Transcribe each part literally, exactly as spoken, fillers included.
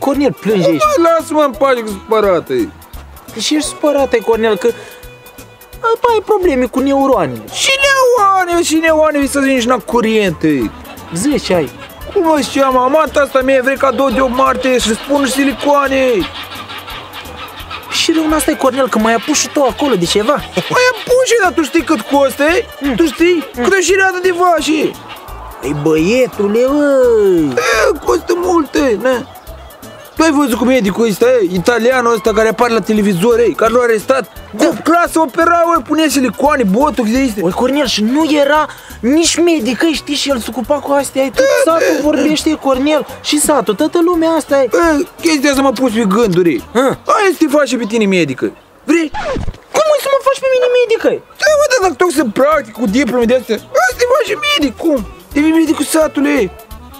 Cornel, plânge aici. Lasă-mă în pace că supărată e. De ce ești supărat, Cornel, că ai probleme cu neuroanele? Și neuroane, și neuroane, să zici, n-a curente. Zici, ai. Cum vă ziceam, amanta asta mie vrei cadou de opt martie și spun silicoane. Și rău n-asta e, Cornel, că mai ai pus și tu acolo de ceva. Mai am pus, dar tu știi cât costă, mm. Tu știi? Mm. Cât e și rata de vașii. Ei, băietule, ăi. E, costă multe, ne? Tu ai văzut cu medicul ăsta, e? Italianul ăsta care apare la televizor, ei, care l-a arestat? Da. Cu clasă operau, îi punea silicoane, botox de astea. Oi, Cornel, și nu era nici medic, îi, știi, și el se ocupa cu astea, ai tot satul vorbește, Cornel, și satul, toată lumea asta e. E, chestia asta m-a pus pe gânduri. Hai să te faci pe tine medică. Vrei? Cum îi să mă faci pe mine medică? Da, mă, dar dacă tot să practic cu diplome de astea, hai să te faci medic, cum? Devii medicul satului.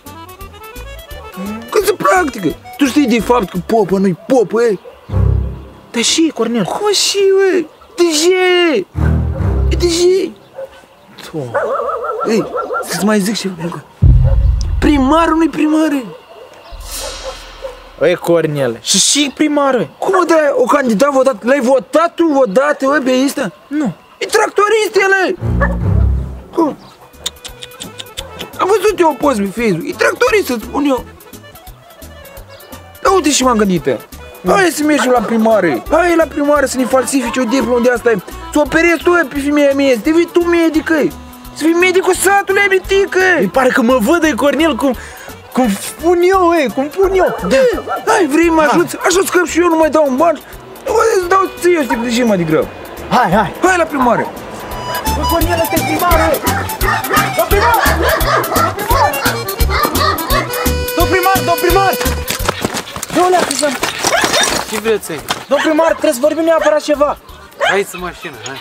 Când se practică? Tu știi de fapt că popă nu-i popă, e? Dar și, Cornel? Cum și, e? De ce? De ce? Ei, să-ți mai zic ceva. Primarul nu-i primar, e? Oi, Cornel, și și primarul. Cum o dai o candidat votat? L-ai votat tu odată, oi, pe ăsta? Nu. E tractorist, el, e? Cum? Am văzut eu o post pe Facebook. E tractorist, să-ți spun eu. Da, uite și m-am gândit. Hai să mergem la primare. Hai la primare să ne falsifici o diplomă de asta. Să operezi tu pe femeia mea. Să devii tu medică. Să fii medicul satului, mitică. Îi pare că mă văd, Cornel, cum, cum spun eu, ei, cum pun eu. Da. Hai, vrei mă ajuți? Așa scăp și eu, nu mai dau un ban. Îți dau ție, eu știu de ce mai degrabă. Hai, hai. Hai la primare. Bă, Cornel, ăsta e primarul. Domn primar! Domn primar, domn primar! Nu le-a să... Ce vreți ai? Domn primar, trebuie să vorbim neapărat ceva. Hai să mașină, hai.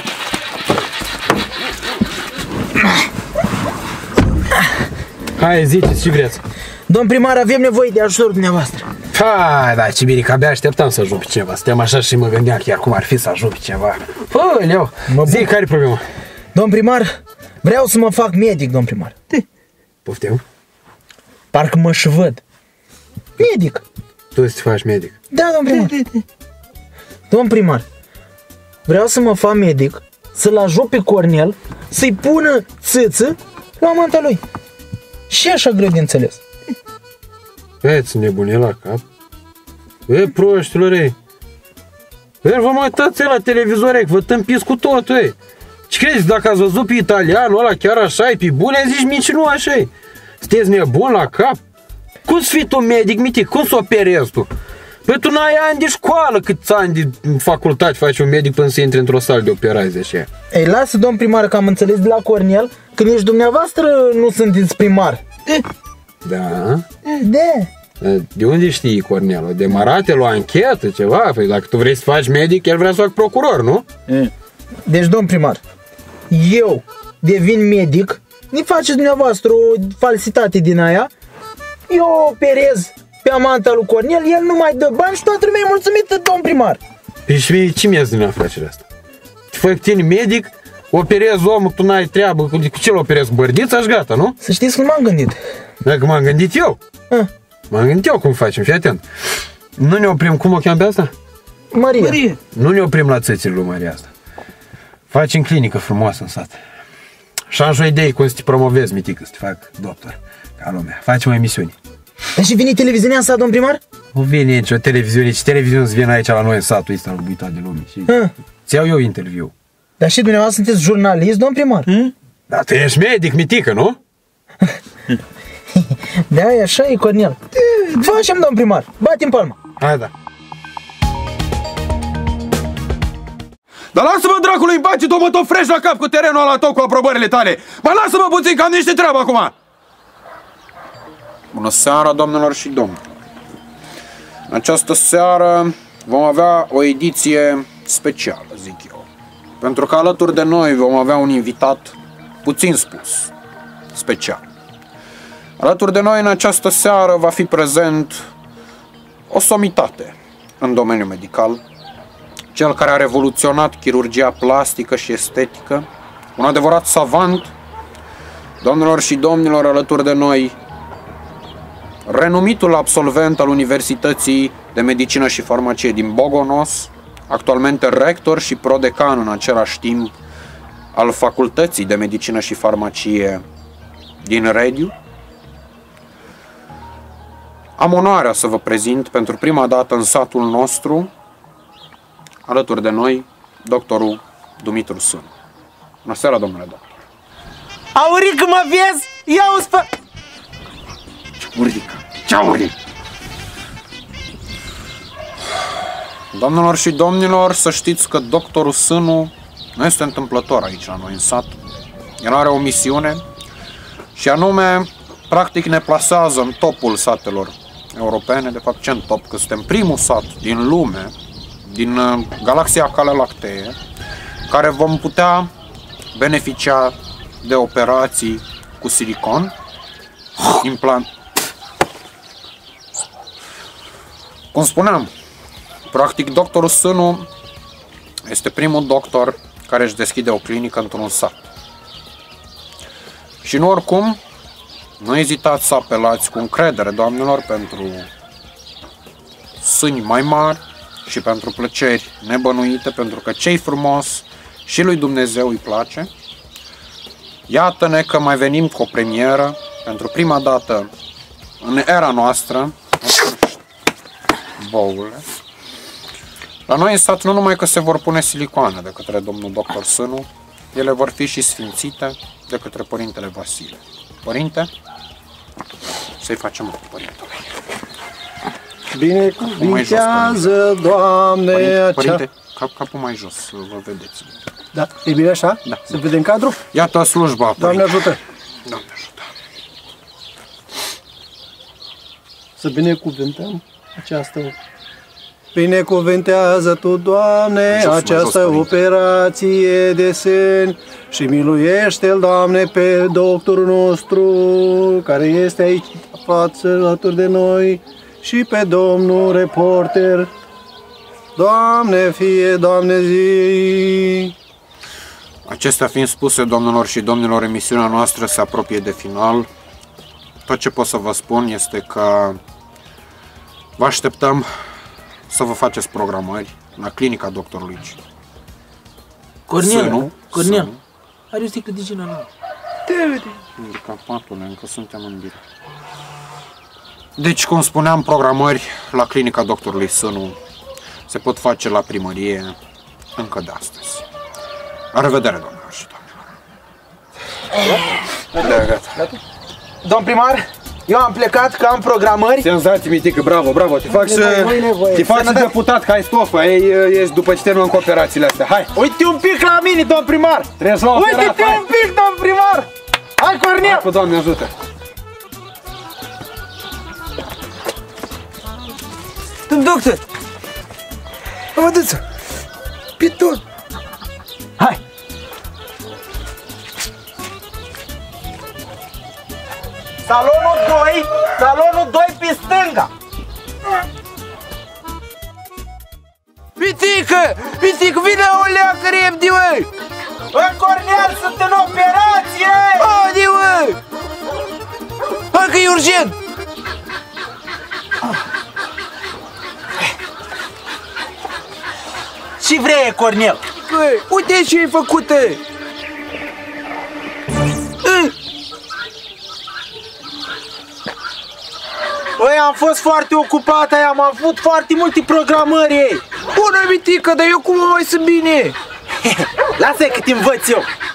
Hai, ziceți, ce vreți? Domn primar, avem nevoie de ajutorul dumneavoastră. Hai, da, ce bine, că abia așteptam să ajung pe ceva. Stăteam așa și mă gândeam chiar cum ar fi să ajung pe ceva. Păi, zi, care-i problema? Domn primar, vreau să mă fac medic, domn primar. Poftim? Parcă mă și văd. Medic. Tu să te faci medic? Da, domn primar. Domn primar, vreau să mă fac medic, să-l ajut pe Cornel, să-i pună țâță la manta lui. Și așa greu de înțeles. Veți nebunit la cap? E, proștilor, ei. E, vă mai uitați la televizor, ei, că vă tâmpiți cu totul, ei. Ce crezi, dacă ați văzut pe italianul ăla chiar așa, e pe bune, zici mici nu așa, ei. Sunteți nebun la cap? Cum să fii tu medic, mitic? Cum să operezi tu? Păi tu n-ai ani de școală, câți ani de facultate faci un medic până să intri într-o sală de operație așa. Ei, lasă, domn primar, că am înțeles de la Cornel că nici dumneavoastră nu sunteți primar. Da? Da. De unde știi, Cornel? De marate la anchetă, ceva? Păi dacă tu vrei să faci medic, el vrea să fac procuror, nu? Deci, domn primar, eu devin medic, ne faceți dumneavoastră o falsitate din aia, eu operez pe amanta lui Cornel, el nu mai dă bani și toată lumea e mulțumită, domn primar. Păi și mie, ce mi-ați din afacerea asta? Te fac tine medic, operezi omul, tu n-ai treabă, cu ce-l operezi? Bărdița și gata, nu? Să știți cum m-am gândit. Dacă m-am gândit eu. M-am gândit eu cum facem, fii atent. Nu ne oprim, cum o cheam pe asta? Maria. Maria. Nu ne oprim la țățile lui Maria asta. Facem clinică frumoasă în sat. Și am și o idee cum să te promovezi, mitică, să te fac doctor, ca lumea. Facem o emisiune. Dar și vine televiziunea în sat, domn primar? Nu vine nici o televiziune, ce televiziune să vină aici la noi în satul ăsta răbuitat de lume. Și ți iau eu interviu. Dar și dumneavoastră sunteți jurnalist, domn primar? Hmm? Dar tu ești medic, mitică, nu? Da, e așa e, Cornel. Facem, domn primar, batem palma. Hai, da. Dar lasă-mă dracului în pace, tu mă tot frești la cap cu terenul ăla tot cu aprobările tale. Mă lasă-mă puțin că am niște treabă acum. Bună seara, doamnelor și domnilor. În această seară vom avea o ediție specială, zic eu. Pentru că alături de noi vom avea un invitat, puțin spus, special. Alături de noi în această seară va fi prezent o somitate în domeniul medical, cel care a revoluționat chirurgia plastică și estetică, un adevărat savant. Doamnelor și domnilor, alături de noi, renumitul absolvent al Universității de Medicină și Farmacie din Bogonos, actualmente rector și prodecan în același timp al Facultății de Medicină și Farmacie din Rediu. Am onoarea să vă prezint pentru prima dată în satul nostru, alături de noi, doctorul Dumitru Sânu. Bună seara, domnule doctor! Aurică, mă vezi? Ia-o spă... Urică! Ce-aurică! Doamnelor și domnilor, să știți că doctorul Sânu nu este întâmplător aici la noi în sat. El are o misiune și anume, practic ne plasează în topul satelor europene, de fapt ce în top, că suntem primul sat din lume, din uh, galaxia Calea Lactee, care vom putea beneficia de operații cu silicon, implant. Cum spuneam, practic doctorul Sânu este primul doctor care își deschide o clinică într-un sat. Și nu oricum, nu ezitați să apelați cu încredere, doamnelor, pentru sâni mai mari și pentru plăceri nebănuite, pentru că ce-i frumos și lui Dumnezeu îi place. Iată-ne că mai venim cu o premieră, pentru prima dată în era noastră, boule. La noi în sat nu numai că se vor pune silicoane de către domnul doctor Sânu, ele vor fi și sfințite de către Părintele Vasile. Părinte, să-i facem o părintele. Binecuvintează, Doamne, Părinte, acea... părinte, cap, capul mai jos, să vă vedeți. Da, e bine așa? Da. Să vedem cadrul? Iată slujba, Doamne părinte. ajută! Doamne ajută! Să binecuvântăm această... Binecuvintează Tu, Doamne, Jos, această jos, operație de sâni și miluiește-L, Doamne, pe doctorul nostru care este aici față alături de noi și pe domnul reporter. Doamne, fie, Doamne, zi! Acestea fiind spuse, domnilor și domnilor, emisiunea noastră se apropie de final. Tot ce pot să vă spun este că vă așteptăm să vă faceți programări la clinica doctorului Cornel, Sânu. Cornel, Sânu. are o sticlă de gin la noi. Capatule, încă suntem în direct. Deci, cum spuneam, programări la clinica doctorului Sânu se pot face la primărie încă de astăzi. La revedere, doamnelor și domnilor. Da, gata. Domn primar, eu am plecat că am programări. Senzații, mitică, bravo, bravo, te fac să... Te fac să deputat, că ai stofă, ai, ești după ce terminăm cu operațiile astea, hai! Uite un pic la mine, domn primar! Treci la operat, Uite-te hai! un pic, domn primar! Hai, Cornel! Hai, cu Doamne ajută! Domn doctor! Mă duță! Pe tot! Hai! Salonul doi, salonul doi pe stânga! Pitică! Pitică, vine o leacă repede, măi! Bă, Cornel, sunt în operație! Haide, măi! Hai că e urgent! Ce vrei, Cornel? Băi, uite ce ai făcut! Băi, am fost foarte ocupat, am avut foarte multe programări. Bună, mitică, dar eu cum mai sunt bine? Lasă-i că te învăț eu.